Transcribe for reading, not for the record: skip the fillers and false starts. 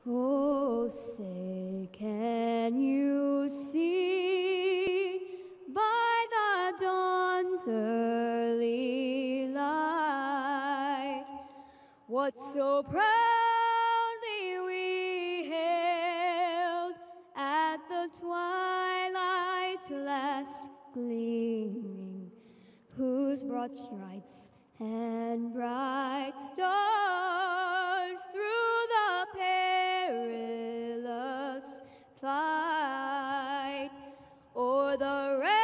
Oh, say, can you see by the dawn's early light what so proudly we hailed at the twilight's last gleaming, whose broad stripes and bright stars through the perilous fight o'er the